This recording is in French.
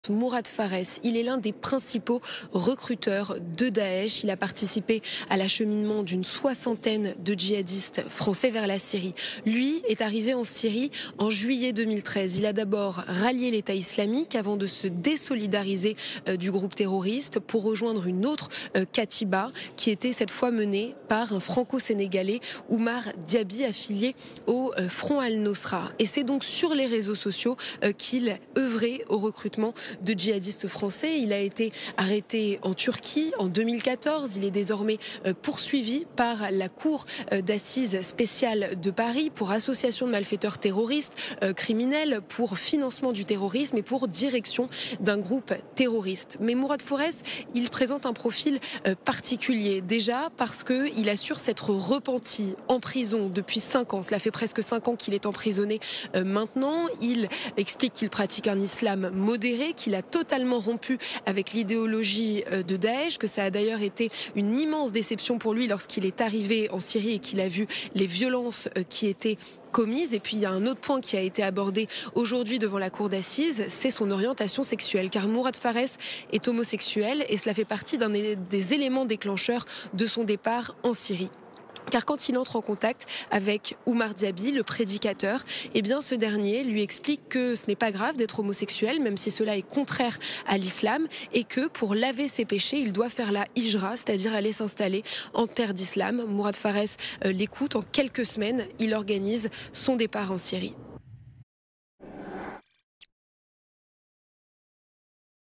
Mourad Fares, il est l'un des principaux recruteurs de Daesh. Il a participé à l'acheminement d'une soixantaine de djihadistes français vers la Syrie. Lui est arrivé en Syrie en juillet 2013. Il a d'abord rallié l'État islamique avant de se désolidariser du groupe terroriste pour rejoindre une autre Katiba qui était cette fois menée par un franco-sénégalais, Oumar Diaby, affilié au Front al-Nosra. Et c'est donc sur les réseaux sociaux qu'il œuvrait au recrutement de djihadistes français. Il a été arrêté en Turquie en 2014. Il est désormais poursuivi par la Cour d'assises spéciale de Paris pour association de malfaiteurs terroristes, criminels, pour financement du terrorisme et pour direction d'un groupe terroriste. Mais Mourad Fares, il présente un profil particulier. Déjà parce qu'il assure s'être repenti en prison depuis 5 ans. Cela fait presque 5 ans qu'il est emprisonné maintenant. Il explique qu'il pratique un islam modéré, qu'il a totalement rompu avec l'idéologie de Daesh, que ça a d'ailleurs été une immense déception pour lui lorsqu'il est arrivé en Syrie et qu'il a vu les violences qui étaient commises. Et puis il y a un autre point qui a été abordé aujourd'hui devant la cour d'assises, c'est son orientation sexuelle, car Mourad Fares est homosexuel et cela fait partie d'un des éléments déclencheurs de son départ en Syrie. Car quand il entre en contact avec Oumar Diaby, le prédicateur, eh bien ce dernier lui explique que ce n'est pas grave d'être homosexuel, même si cela est contraire à l'islam, et que pour laver ses péchés, il doit faire la hijra, c'est-à-dire aller s'installer en terre d'islam. Mourad Fares l'écoute. En quelques semaines, il organise son départ en Syrie.